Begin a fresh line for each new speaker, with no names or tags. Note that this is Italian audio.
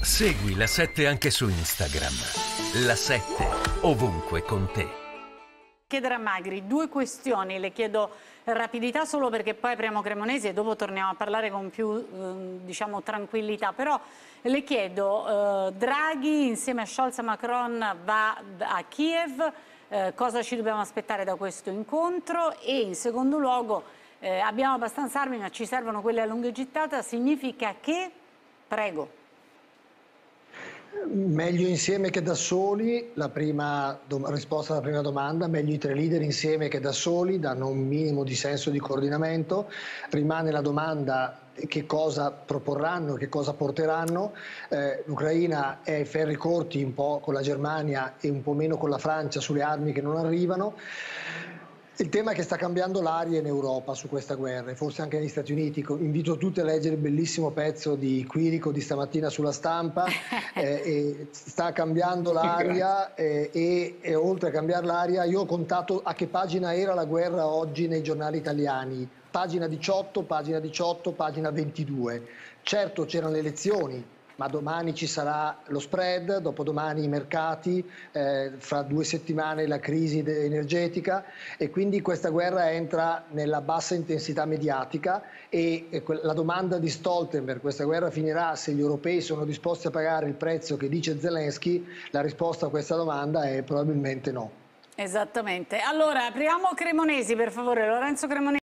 Segui la 7 anche su Instagram. La 7 ovunque con te.
Chiedere a Magri due questioni, le chiedo rapidità solo perché poi apriamo Cremonesi e dopo torniamo a parlare con più diciamo tranquillità, però le chiedo Draghi insieme a Scholz e Macron va a Kiev, cosa ci dobbiamo aspettare da questo incontro e in secondo luogo abbiamo abbastanza armi ma ci servono quelle a lunga gittata, significa che? Prego.
Meglio insieme che da soli, la prima risposta alla prima domanda, meglio i tre leader insieme che da soli, danno un minimo di senso di coordinamento. Rimane la domanda che cosa proporranno, che cosa porteranno. L'Ucraina è ai ferri corti un po' con la Germania e un po' meno con la Francia sulle armi che non arrivano. Il tema è che sta cambiando l'aria in Europa su questa guerra e forse anche negli Stati Uniti. Invito tutti a leggere il bellissimo pezzo di Quirico di stamattina sulla Stampa. Sta cambiando l'aria e oltre a cambiare l'aria io ho contato a che pagina era la guerra oggi nei giornali italiani. Pagina 18, pagina 18, pagina 22. Certo c'erano le elezioni, ma domani ci sarà lo spread, dopodomani i mercati, fra 2 settimane la crisi energetica e quindi questa guerra entra nella bassa intensità mediatica e la domanda di Stoltenberg, questa guerra finirà se gli europei sono disposti a pagare il prezzo che dice Zelensky, la risposta a questa domanda è probabilmente no.
Esattamente. Allora, apriamo Cremonesi per favore, Lorenzo Cremonesi.